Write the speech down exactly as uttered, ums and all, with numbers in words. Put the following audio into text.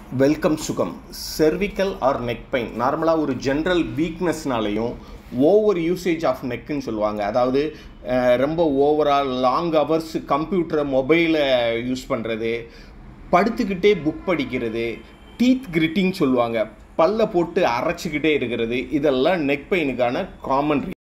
Welcome சுகம். cervical R neck pain நார்மலாக ஒரு ஜென்ரல் வீக்னஸ்னாலையும் ஓவர் யூசேஜ் ஆஃப் நெக்குன்னு சொல்லுவாங்க. அதாவது ரொம்ப ஓவரால் லாங் ஹவர்ஸ் கம்ப்யூட்டரை மொபைலை யூஸ் பண்ணுறது, படுத்துக்கிட்டே புக் படிக்கிறது, டீத் கிரிட்டிங் சொல்லுவாங்க, பல்ல போட்டு அரைச்சிக்கிட்டே இருக்கிறது, இதெல்லாம் நெக் பெயினுக்கான காமன்